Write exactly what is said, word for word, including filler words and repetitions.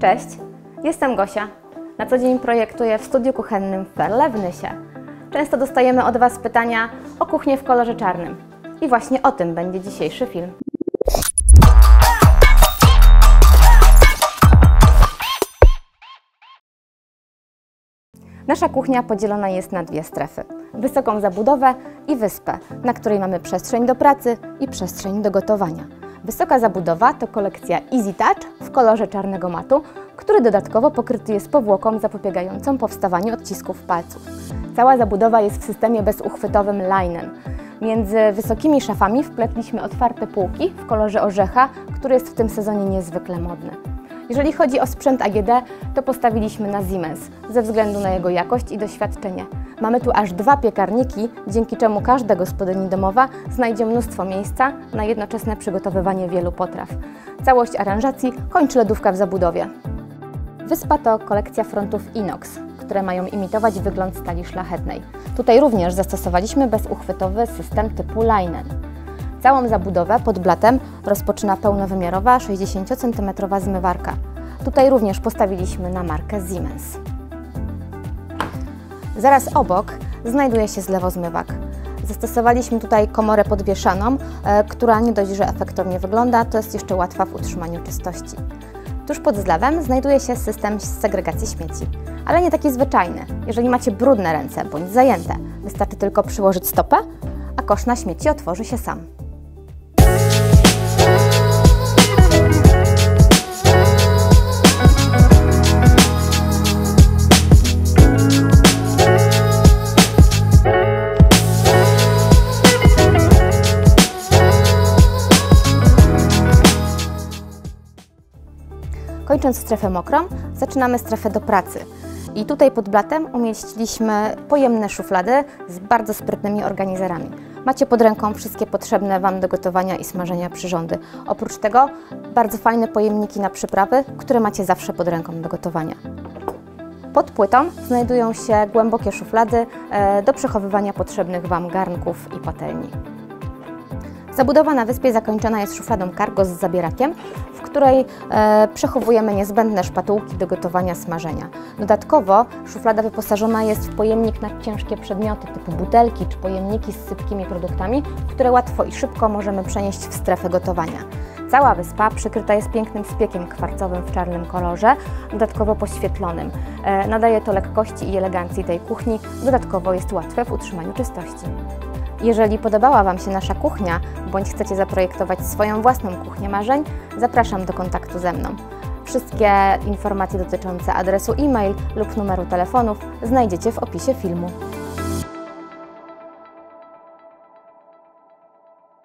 Cześć, jestem Gosia. Na co dzień projektuję w studiu kuchennym w Perle w Nysie. Często dostajemy od Was pytania o kuchnię w kolorze czarnym. I właśnie o tym będzie dzisiejszy film. Nasza kuchnia podzielona jest na dwie strefy. Wysoką zabudowę i wyspę, na której mamy przestrzeń do pracy i przestrzeń do gotowania. Wysoka zabudowa to kolekcja Easy Touch w kolorze czarnego matu, który dodatkowo pokryty jest powłoką zapobiegającą powstawaniu odcisków palców. Cała zabudowa jest w systemie bezuchwytowym linen. Między wysokimi szafami wpletliśmy otwarte półki w kolorze orzecha, który jest w tym sezonie niezwykle modny. Jeżeli chodzi o sprzęt A G D, to postawiliśmy na Siemens, ze względu na jego jakość i doświadczenie. Mamy tu aż dwa piekarniki, dzięki czemu każda gospodyni domowa znajdzie mnóstwo miejsca na jednoczesne przygotowywanie wielu potraw. Całość aranżacji kończy lodówka w zabudowie. Wyspa to kolekcja frontów inox, które mają imitować wygląd stali szlachetnej. Tutaj również zastosowaliśmy bezuchwytowy system typu linen. Całą zabudowę pod blatem rozpoczyna pełnowymiarowa sześćdziesięciocentymetrowa zmywarka. Tutaj również postawiliśmy na markę Siemens. Zaraz obok znajduje się zlewozmywak. Zastosowaliśmy tutaj komorę podwieszaną, e, która nie dość, że efektownie wygląda, to jest jeszcze łatwa w utrzymaniu czystości. Tuż pod zlewem znajduje się system segregacji śmieci, ale nie taki zwyczajny. Jeżeli macie brudne ręce bądź zajęte, wystarczy tylko przyłożyć stopę, a kosz na śmieci otworzy się sam. Kończąc strefę mokrą, zaczynamy strefę do pracy. I tutaj pod blatem umieściliśmy pojemne szuflady z bardzo sprytnymi organizerami. Macie pod ręką wszystkie potrzebne Wam do gotowania i smażenia przyrządy. Oprócz tego bardzo fajne pojemniki na przyprawy, które macie zawsze pod ręką do gotowania. Pod płytą znajdują się głębokie szuflady do przechowywania potrzebnych Wam garnków i patelni. Zabudowa na wyspie zakończona jest szufladą cargo z zabierakiem, w której e, przechowujemy niezbędne szpatułki do gotowania smażenia. Dodatkowo szuflada wyposażona jest w pojemnik na ciężkie przedmioty typu butelki czy pojemniki z sypkimi produktami, które łatwo i szybko możemy przenieść w strefę gotowania. Cała wyspa przykryta jest pięknym spiekiem kwarcowym w czarnym kolorze, dodatkowo poświetlonym. E, nadaje to lekkości i elegancji tej kuchni, dodatkowo jest łatwe w utrzymaniu czystości. Jeżeli podobała Wam się nasza kuchnia, bądź chcecie zaprojektować swoją własną kuchnię marzeń, zapraszam do kontaktu ze mną. Wszystkie informacje dotyczące adresu e-mail lub numeru telefonów znajdziecie w opisie filmu.